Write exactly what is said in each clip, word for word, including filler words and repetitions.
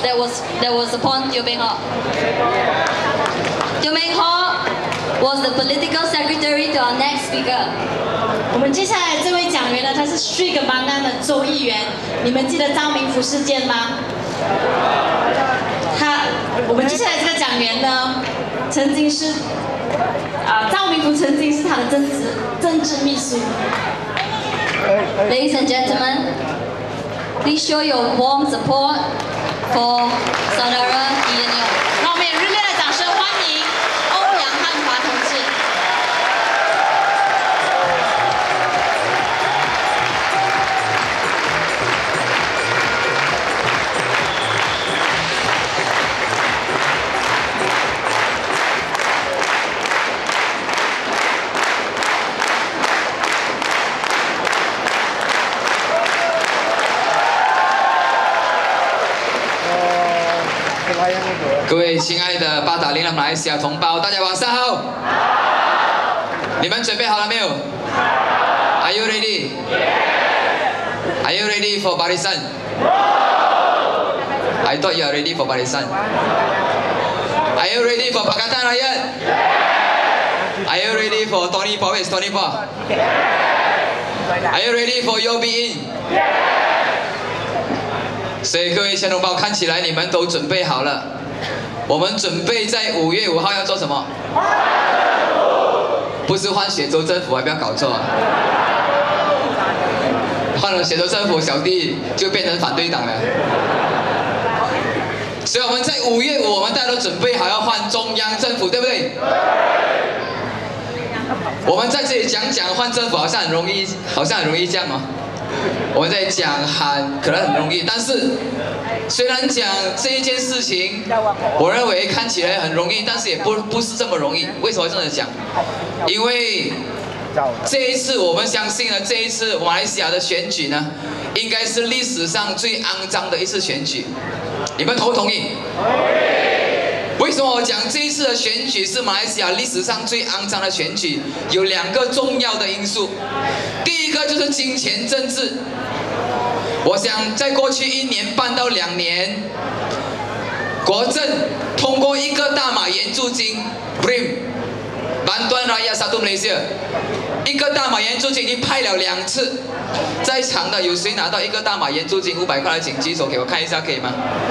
that was that was upon Teo Beng Haw. Teo Beng Haw was the political secretary to our next speaker. 我们接下来这位讲员呢，他是 Sri Kembangan 的州议员。你们记得张明福事件吗？他，我们接下来这个讲员呢，曾经是啊，赵明福曾经是他的政治政治秘书。 Ladies and gentlemen, please show your warm support for Saudara Ian Yong. 让我们以热烈的掌声欢迎欧阳汉华同志。 各位亲爱的巴达林的马来西亚同胞，大家晚上好。你们准备好了没有 ？Are you ready? Are you ready for Barisan? I thought you are ready for Barisan. Are you ready for Pakatan Rakyat? Are you ready for Tony Paul? Where's Tony Paul? Are you ready for Yo Be In? 所以各位小同胞，看起来你们都准备好了。我们准备在五月五号要做什么？不是换雪州政府啊，不要搞错啊！换了雪州政府，小弟就变成反对党了。所以我们在五月五，我们大家都准备好要换中央政府，对不对？我们在这里讲讲换政府，好像很容易，好像很容易这样哦。我们在讲喊可能很容易，但是虽然讲这一件事情，我认为看起来很容易，但是也不不是这么容易。为什么这么讲？因为这一次我们相信呢，这一次马来西亚的选举呢，应该是历史上最肮脏的一次选举。你们同不同意？为什么我讲这一次的选举是马来西亚历史上最肮脏的选举？有两个重要的因素。第一个就是金钱政治。我想在过去一年半到两年，国政通过一个大马援助金 B R I M Bantuan Rakyat Satu Malaysia 一个大马援助金已经派了两次。在场的有谁拿到一个大马援助金五百块的，请举手给我看一下，可以吗？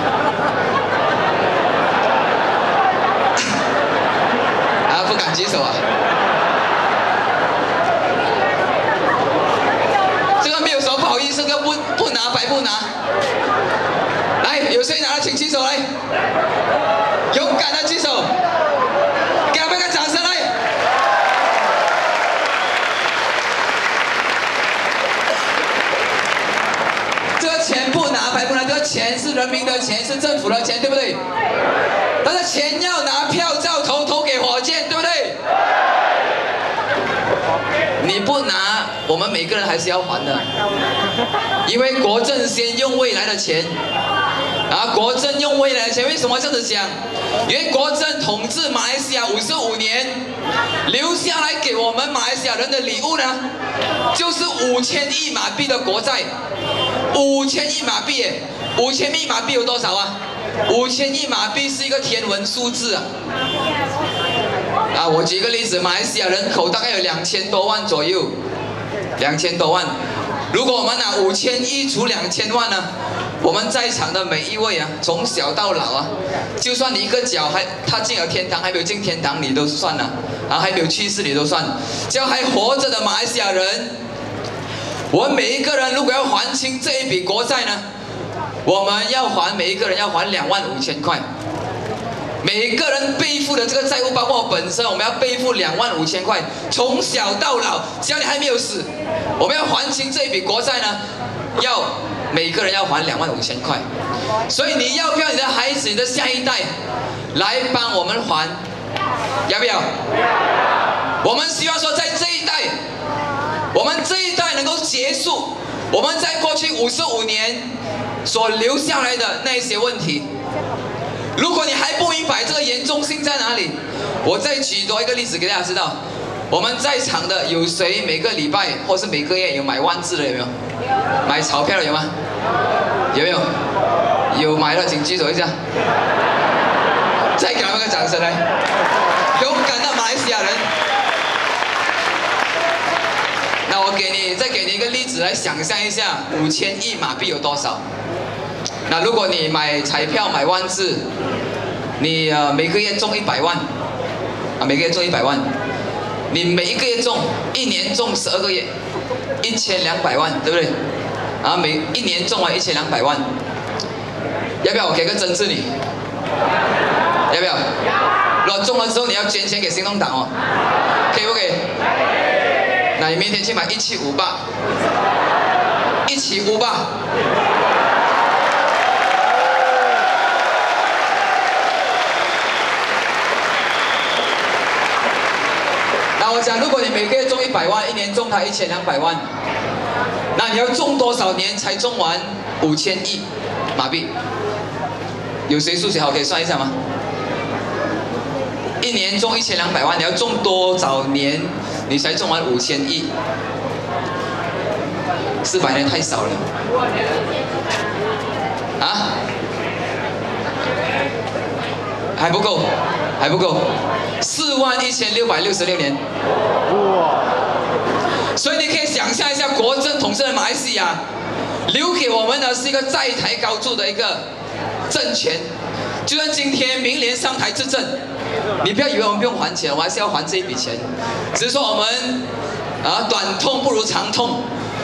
啊，不敢举手啊！这个没有什么不好意思，这个不不拿白不拿。来，有谁拿了，请举手来。勇敢的举手，给我们一个掌声来。这个钱不拿白不拿，这个钱是人民的钱，是政府的钱，对不对？但是钱要拿票照投，投给火箭，对不对？你不拿，我们每个人还是要还的，因为国政先用未来的钱，啊，国政用未来的钱，为什么这样子讲？因为国政统治马来西亚五十五年，留下来给我们马来西亚人的礼物呢，就是五千亿马币的国债，五千亿马币，五千亿马币有多少啊？五千亿马币是一个天文数字啊！啊，我举一个例子，马来西亚人口大概有两千多万左右，两千多万。如果我们拿五千亿除两千万呢，我们在场的每一位啊，从小到老啊，就算你一个脚还他进了天堂，还没有进天堂，你都算了，然后还没有去世，你都算。只要还活着的马来西亚人，我们每一个人如果要还清这一笔国债呢，我们要还每一个人要还两万五千块。每个人背负的这个债务，包括我本身，我们要背负两万五千块，从小到老，只要你还没有死，我们要还清这一笔国债呢，要每个人要还两万五千块。所以你要不要你的孩子、你的下一代来帮我们还？要不要？我们希望说，在这一代，我们这一代能够结束我们在过去五十五年所留下来的那些问题。如果你还不明白这个严重性在哪里，我再举多一个例子给大家知道。我们在场的有谁每个礼拜或是每个月有买万字的有没有？买钞票的有吗？有没有？ 有买的请举手一下，再给他们个掌声来，勇敢的马来西亚人。那我给你再给你一个例子来想象一下，五千亿马币有多少？那如果你买彩票买万字，你呃每个月中一百万，啊每个月中一百万，你每一个月中，一年中十二个月，一千两百万，对不对？啊每一年中完一千两百万，要不要我给个真字你？要不要？如果中了之后你要捐钱给行动党哦，可以不可以？那你明天去买一七五八，一起五吧。那我讲，如果你每个月中一百万，一年中它一千两百万，那你要中多少年才中完五千亿马币？有谁数学好可以算一下吗？一年中一千两百万，你要中多少年你才中完五千亿？四百年太少了。啊？还不够，还不够。四万一千六百六十六年。哇！所以你可以想象一下，国政统治的马来西亚，留给我们的是一个在台高筑的一个政权。就算今天明年上台执政，你不要以为我们不用还钱，我还是要还这一笔钱，只是说我们啊短痛不如长痛。